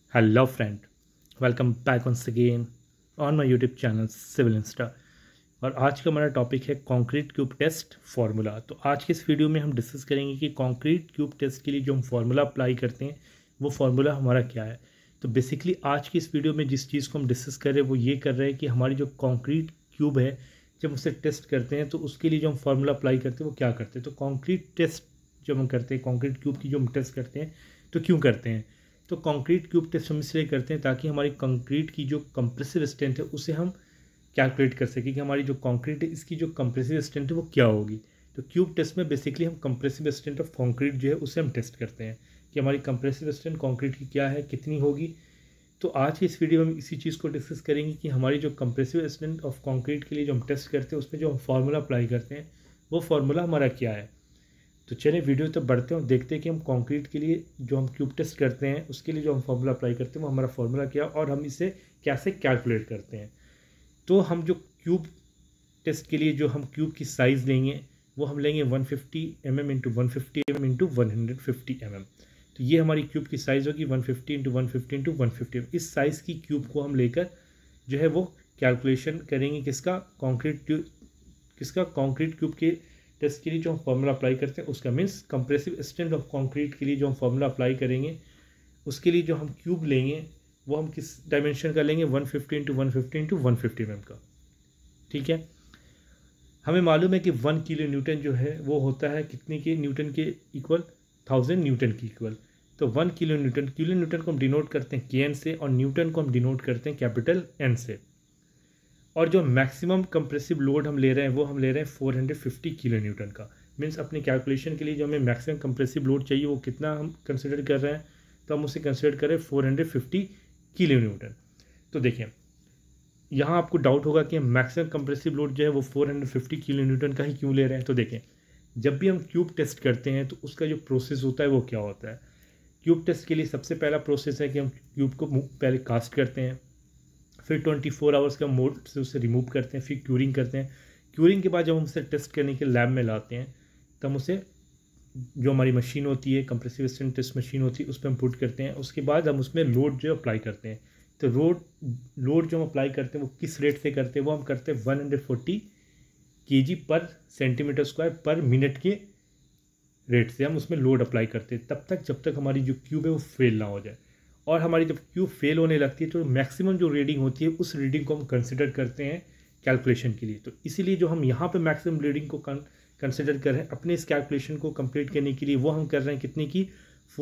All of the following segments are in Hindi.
Hello friend, welcome back once again on my YouTube channel civil insta. और आज का हमारा टॉपिक है कंक्रीट क्यूब टेस्ट फार्मूला। तो आज के इस वीडियो में हम डिस्कस करेंगे कि कंक्रीट क्यूब टेस्ट के लिए जो हम फार्मूला अप्लाई करते हैं वो फार्मूला हमारा क्या है। तो बेसिकली आज की इस वीडियो में जिस चीज़ को हम डिस्कस कर रहे हैं वो ये कर रहे हैं कि हमारी जो कंक्रीट क्यूब है जब उसे टेस्ट करते हैं तो उसके लिए जो हम फार्मूला अप्लाई करते हैं वो क्या करते हैं। तो कंक्रीट टेस्ट जब हम करते हैं कंक्रीट क्यूब की जो हम टेस्ट करते हैं तो क्यों करते हैं। तो कंक्रीट क्यूब टेस्ट हम इसलिए करते हैं ताकि हमारी कंक्रीट की जो कंप्रेसिव स्ट्रेंथ है उसे हम कैलकुलेट कर सकें कि हमारी जो कंक्रीट है इसकी जो कंप्रेसिव स्ट्रेंथ है वो क्या होगी। तो क्यूब टेस्ट में बेसिकली हम कंप्रेसिव स्ट्रेंथ ऑफ कंक्रीट जो है उसे हम टेस्ट करते हैं कि हमारी कंप्रेसिव स्ट्रेंथ कंक्रीट की क्या है, कितनी होगी। तो आज की इस वीडियो में हम इसी चीज़ को डिस्कस करेंगे कि हमारी जो कंप्रेसिव स्ट्रेंथ ऑफ कंक्रीट के लिए जो हम टेस्ट करते हैं उसमें जो हम फार्मूला अप्लाई करते हैं वो फार्मूला हमारा क्या है। तो चलिए वीडियो तक बढ़ते हैं और देखते हैं कि हम कंक्रीट के लिए जो हम क्यूब टेस्ट करते हैं उसके लिए जो हम फार्मूला अप्लाई करते हैं वो हमारा फार्मूला क्या और हम इसे कैसे कैलकुलेट करते हैं। तो हम जो क्यूब टेस्ट के लिए जो हम क्यूब की साइज़ लेंगे वो हम लेंगे 150 mm into 150 mm into 150 mm। तो ये हमारी क्यूब की साइज़ होगी 150 इंटू 150 इंटू 150। इस साइज़ की क्यूब को हम लेकर जो है वो कैलकुलेशन करेंगे किसका कंक्रीट क्यूब के टेस्ट के लिए जो हम फार्मूला अप्लाई करते हैं उसका means compressive strength of concrete के लिए जो हम फार्मूला अप्लाई करेंगे उसके लिए जो हम क्यूब लेंगे वो हम किस डायमेंशन का लेंगे 150 इंटू 150 इंटू 150 mm का। ठीक है, हमें मालूम है कि 1 किलो न्यूटन जो है वो होता है कितने के न्यूटन के इक्वल, 1000 न्यूटन के इक्वल। तो 1 किलो न्यूटन को हम डिनोट करते हैं के एन से और न्यूटन को हम डिनोट करते हैं कैपिटल एन से। और जो मैक्सिमम कंप्रेसिव लोड हम ले रहे हैं वो हम ले रहे हैं 450 किलो न्यूटन का। मीन्स अपने कैलकुलेशन के लिए जो हमें मैक्सिमम कंप्रेसिव लोड चाहिए वो कितना हम कंसिडर कर रहे हैं, तो हम उसे कंसिडर करें 450 किलो न्यूटन। तो देखिए यहाँ आपको डाउट होगा कि हम मैक्सिमम कंप्रेसिव लोड जो है वो 450 किलो न्यूटन का ही क्यों ले रहे हैं। तो देखें, जब भी हम क्यूब टेस्ट करते हैं तो उसका जो प्रोसेस होता है वो क्या होता है। क्यूब टेस्ट के लिए सबसे पहला प्रोसेस है कि हम क्यूब को पहले कास्ट करते हैं, फिर 24 आवर्स का मोड से उसे रिमूव करते हैं, फिर क्यूरिंग करते हैं। क्यूरिंग के बाद जब हम उसे टेस्ट करने के लैब में लाते हैं तब हम उसे जो हमारी मशीन होती है कंप्रेसिव स्ट्रेंथ टेस्ट मशीन होती है उस पर हम पुट करते हैं। उसके बाद हम उसमें लोड जो अप्लाई करते हैं। तो लोड जो हम अप्लाई करते हैं वो किस रेट से करते हैं, वो हम करते हैं 140 kg पर सेंटीमीटर स्क्वायर पर मिनट के रेट से हम उसमें लोड अप्लाई करते हैं तब तक जब तक हमारी जो क्यूब है वो फेल ना हो जाए। और हमारी जब क्यूब फेल होने लगती है तो मैक्सिमम जो रीडिंग होती है उस रीडिंग को हम कंसिडर करते हैं कैलकुलेशन के लिए। तो इसीलिए जो हम यहाँ पे मैक्सिमम रीडिंग को कंसिडर कर रहे हैं अपने इस कैलकुलेशन को कंप्लीट करने के लिए वो हम कर रहे हैं कितने की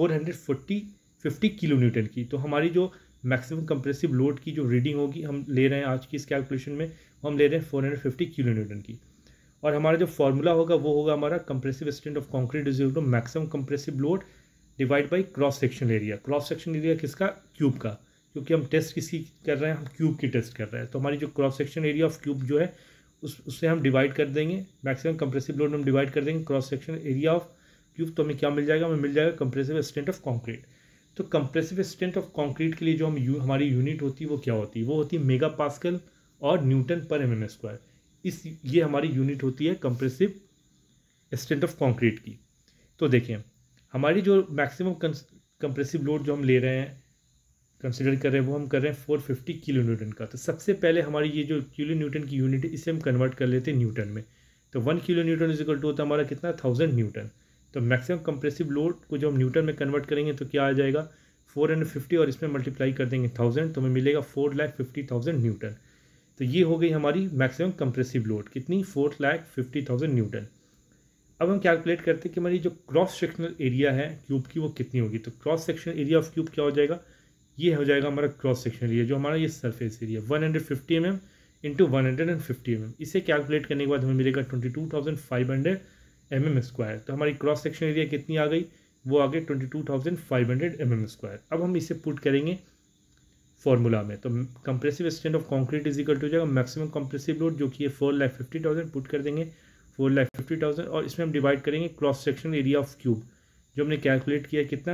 450 किलो न्यूटन की। तो हमारी जो मैक्सिमम कंप्रेसिव लोड की जो रीडिंग होगी हम ले रहे हैं आज की इस कैलकुलेशन में वो हम ले रहे हैं 450 किलो न्यूटन की। और हमारा जो फॉर्मूला होगा वो होगा हमारा compressive strength of concrete is equal to maximum compressive load divide by cross section area. Cross section area किसका, क्यूब का, क्योंकि हम टेस्ट किसी कर रहे हैं, हम क्यूब की टेस्ट कर रहे हैं। तो हमारी जो cross section area of cube जो है उससे हम डिवाइड कर देंगे, मैक्सिमम कंप्रेसिव लोड हम डिवाइड कर देंगे cross section area of cube. तो हमें क्या मिल जाएगा, हमें मिल जाएगा कंप्रेसिव स्ट्रेंथ ऑफ कंक्रीट। तो कंप्रेसिव स्ट्रेंथ ऑफ कंक्रीट के लिए जो हम हमारी यूनिट होती है वो क्या होती है, वो होती है मेगा पास्कल और न्यूटन पर mm स्क्वायर। ये हमारी यूनिट होती है कंप्रेसिव स्ट्रेंथ ऑफ कंक्रीट की। तो देखिए हमारी जो मैक्सिमम कंप्रेसिव लोड जो हम ले रहे हैं कंसिडर कर रहे हैं वो हम कर रहे हैं 450 किलो न्यूटन का। तो सबसे पहले हमारी ये जो किलो न्यूटन की यूनिट है इसे हम कन्वर्ट कर लेते हैं न्यूटन में। तो 1 kilo newton is equal to होता है हमारा कितना, 1000 न्यूटन। तो मैक्सिमम कंप्रेसिव लोड को जो हम न्यूटन में कन्वर्ट करेंगे तो क्या आ जाएगा 450 और इसमें मल्टीप्लाई कर देंगे 1000 तो हमें मिलेगा 4,50,000 न्यूटन। तो ये हो गई हमारी मैक्सिमम कंप्रेसिव लोड कितनी, 4,50,000 न्यूटन। अब हम कैलकुलेट करते हैं कि हमारी जो क्रॉस सेक्शनल एरिया है क्यूब की वो कितनी होगी। तो cross sectional area of cube क्या हो जाएगा, ये हो जाएगा हमारा क्रॉस सेक्शनल एरिया जो हमारा ये surface area 150 mm into 150 mm। इसे कैलकुलेट करने के बाद हमें मिलेगा 22,500 mm स्क्वायर। तो हमारी क्रॉस सेक्शनल एरिया कितनी आ गई, वो आ गई 22,500 mm स्क्वायर। अब हम इसे पुट करेंगे फॉर्मूला में। तो compressive strength of concrete is equal to जाएगा मैक्सिमम कंप्रेसिव लोड जो कि है 4,50,000 पुट कर देंगे 4,50,000 और इसमें हम डिवाइड करेंगे cross section area of cube जो हमने कैलकुलेट किया कितना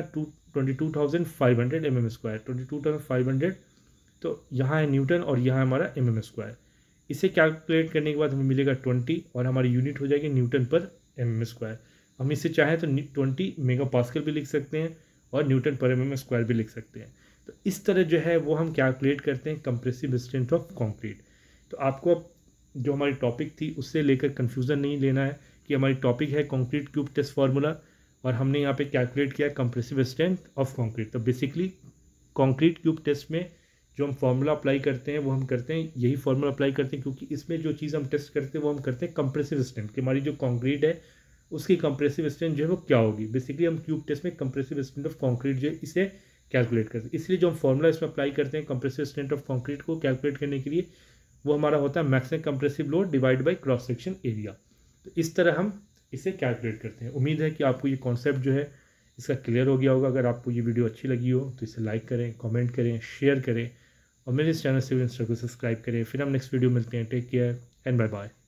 22,500 mm स्क्वायर, 22,500। तो यहाँ है न्यूटन और यहाँ है हमारा mm स्क्वायर। इसे कैलकुलेट करने के बाद हमें मिलेगा 20 और हमारी यूनिट हो जाएगी न्यूटन पर mm स्क्वायर। हम इसे चाहें तो 20 मेगा पास्कल भी लिख सकते हैं और न्यूटन पर mm स्क्वायर भी लिख सकते हैं। तो इस तरह जो है वो हम कैलकुलेट करते हैं कंप्रेसिव स्ट्रेंथ ऑफ कंक्रीट। तो आपको अब जो हमारी टॉपिक थी उससे लेकर कन्फ्यूज़न नहीं लेना है कि हमारी टॉपिक है कंक्रीट क्यूब टेस्ट फार्मूला और हमने यहाँ पे कैलकुलेट किया कंप्रेसिव स्ट्रेंथ ऑफ कंक्रीट। तो बेसिकली कंक्रीट क्यूब टेस्ट में जो हम फार्मूला अप्लाई करते हैं वो हम करते हैं यही फार्मूला अप्लाई करते हैं, क्योंकि इसमें जो चीज़ हम टेस्ट करते हैं वो हम करते हैं कंप्रेसिव स्ट्रेंथ कि हमारी जो कंक्रीट है उसकी कंप्रेसिव स्ट्रेंथ जो है वो क्या होगी। बेसिकली हम क्यूब टेस्ट में कंप्रेसिव स्ट्रेंथ ऑफ कंक्रीट जो है इसे कैलकुलेट करते हैं। इसलिए जो हम फार्मूला इसमें अप्लाई करते हैं कंप्रेसिव स्ट्रेंथ ऑफ कंक्रीट को कैलकुलेट करने के लिए वो हमारा होता है maximum compressive load divide by cross section area. तो इस तरह हम इसे कैलकुलेट करते हैं। उम्मीद है कि आपको ये कॉन्सेप्ट जो है इसका क्लियर हो गया होगा। अगर आपको ये वीडियो अच्छी लगी हो तो इसे लाइक करें, कमेंट करें, शेयर करें और मेरे इस चैनल सिविल इंस्ट्रक्टर को सब्सक्राइब करें। फिर हम नेक्स्ट वीडियो मिलते हैं। Take care and bye bye.